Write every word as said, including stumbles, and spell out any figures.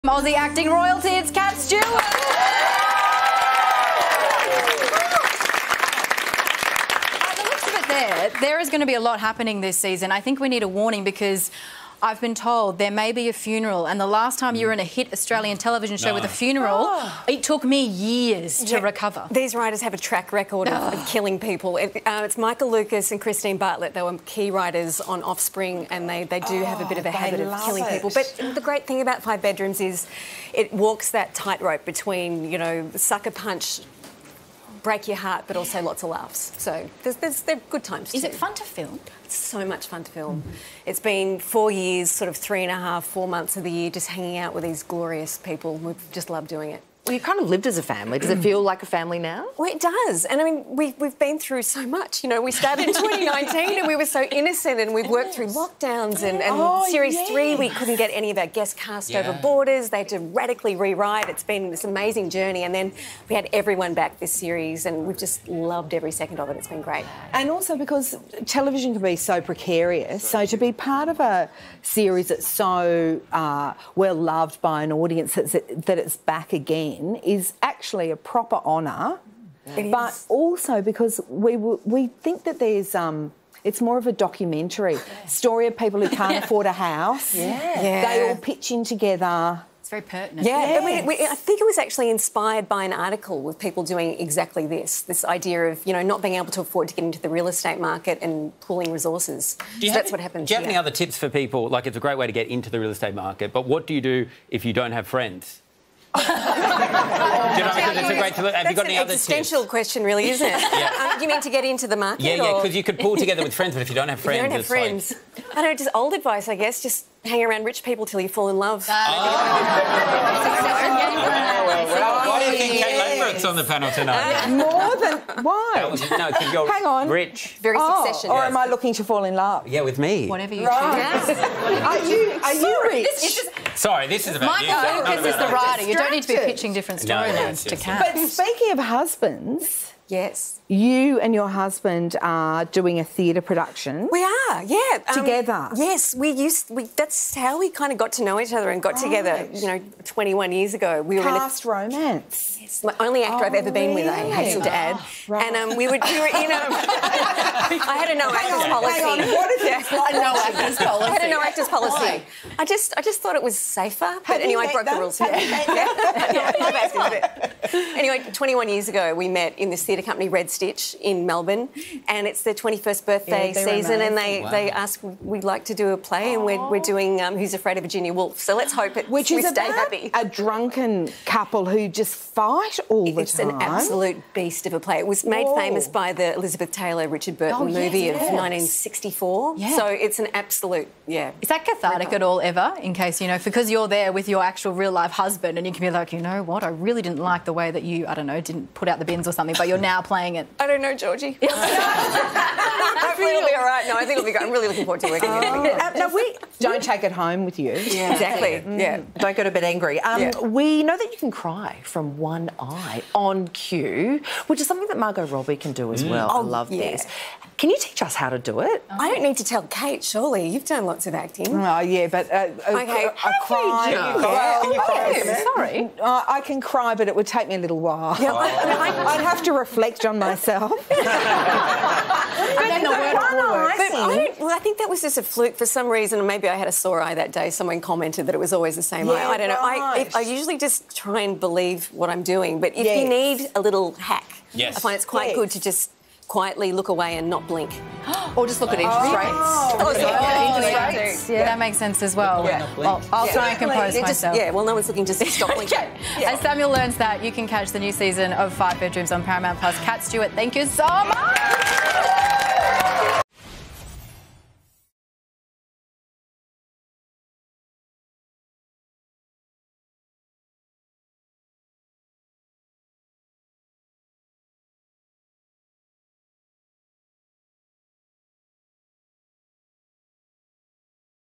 Aussie acting royalty, it's Kat Stewart. By the looks of it there, there is going to be a lot happening this season. I think we need a warning because I've been told there may be a funeral, and the last time you were in a hit Australian television show no. with a funeral, oh. it took me years to yeah, recover. These writers have a track record of, oh. of killing people. It, uh, it's Michael Lucas and Christine Bartlett. They were key writers on Offspring, and they, they do oh, have a bit of a habit of killing it. people. But the great thing about Five Bedrooms is it walks that tightrope between, you know, sucker punch, break your heart, but also lots of laughs. So there's, there's, they're good times Is too. it fun to film? It's so much fun to film. Mm-hmm. It's been four years, sort of three and a half, four months of the year just hanging out with these glorious people. We've just loved doing it. Well, you kind of lived as a family. Does it feel like a family now? Well, it does. And, I mean, we've, we've been through so much. You know, we started in twenty nineteen and we were so innocent, and we've worked through lockdowns and, and oh, Series yes. three, we couldn't get any of our guest cast yeah. over borders. They had to radically rewrite. It's been this amazing journey. And then we had everyone back this series, and we've just loved every second of it. It's been great. And also because television can be so precarious, so to be part of a series that's so uh, well loved by an audience that's, that it's back again is actually a proper honour, it but is. also because we we think that there's um, it's more of a documentary yeah. story of people who can't yeah. afford a house. Yeah. yeah, they all pitch in together. It's very pertinent. Yeah, yes. I, mean, we, I think it was actually inspired by an article with people doing exactly this, this idea of, you know, not being able to afford to get into the real estate market and pooling resources. So have, that's what happens. Do you have yeah. any other tips for people? Like, it's a great way to get into the real estate market, but what do you do if you don't have friends? do you know, because it's a great to look. Have That's you got any an other existential tips? question, really, isn't it? yeah. um, you mean to get into the market? Yeah, yeah, or... because you could pull together with friends, but if you don't have friends, if you don't have it's friends. Like... I don't know, just old advice, I guess. Just hang around rich people till you fall in love. Uh, oh. Why do you think Kate Laverett's on the panel tonight? Uh, more than why? Was, no, because you're hang on, rich. Very oh, succession. Or yes. am I looking to fall in love? Yeah, with me. Whatever you right. choose. Are you? Are you rich? This is, Sorry, this is about Michael you. Lucas is the writer. You don't need to be pitching different No, storylines yes, to yes, Kat. But speaking of husbands. Yes. You and your husband are doing a theatre production. We are, yeah. Um, together. Yes, we used. We, that's how we kind of got to know each other and got right. together. You know, twenty-one years ago, we were Cast in a romance. Yes, my only actor oh, I've ever been really? with. I hasten to add. Oh, right. And um, we would. We were in a. I had a no hang actors on, policy. Hang on. What is yeah. it? No actors policy. I had a no actors policy. Why? I just, I just thought it was safer. Have But anyway, I broke them? the rules. Have Yeah. yeah. Anyway, twenty-one years ago, we met in this theatre company, Red Stitch, in Melbourne, and it's their twenty-first birthday yeah, season, amazing. and they, wow. they asked we'd like to do a play, and we're, we're doing um, Who's Afraid of Virginia Woolf. So let's hope it Which we is stay about happy. a drunken couple who just fight all the It's time. an absolute beast of a play. It was made Whoa. famous by the Elizabeth Taylor, Richard Burton Oh, yes, movie yes. of nineteen sixty-four. Yeah. So it's an absolute, yeah. Is that cathartic at all ever, in case, you know, because you're there with your actual real-life husband and you can be like, you know what, I really didn't like the way that you, I don't know, didn't put out the bins or something, but you're now playing it. I don't know, Georgie. Hopefully it'll be all right. No, I think it'll be good. I'm really looking forward to working with Oh. you. Uh, no, we don't take it home with you. Yeah. Exactly, Mm. yeah. Don't go to bed angry. Um, Yeah. We know that you can cry from one eye on cue, which is something that Margot Robbie can do as well. I Oh, love yeah. this. Can you teach us how to do it? I don't need to tell Kate, surely. You've done lots of acting. Oh, yeah, but uh, Okay. a, a cry... Can you Well, Can you cry? yes. Sorry. Uh, I can cry, but it would take me a little while. Yeah, I, I, I'd have to reflect on myself. And then the word will work. But I, don't, well, I think that was just a fluke for some reason, and maybe I had a sore eye that day. Someone commented that it was always the same Yeah, eye. I don't know. I, right. if, I usually just try and believe what I'm doing, but if Yes. you need a little hack, Yes. I find it's quite Yes. good to just quietly look away and not blink. Or just look at interest Oh. rates. Oh, yeah, interest yeah, rates. yeah. That makes sense as well. Yeah. Well, I'll Yeah. try and compose Yeah, just- myself. yeah, well, no one's looking, just stop blinking. Okay. As Samuel learns that, you can catch the new season of Five Bedrooms on Paramount Plus. Kat Stewart, thank you so much.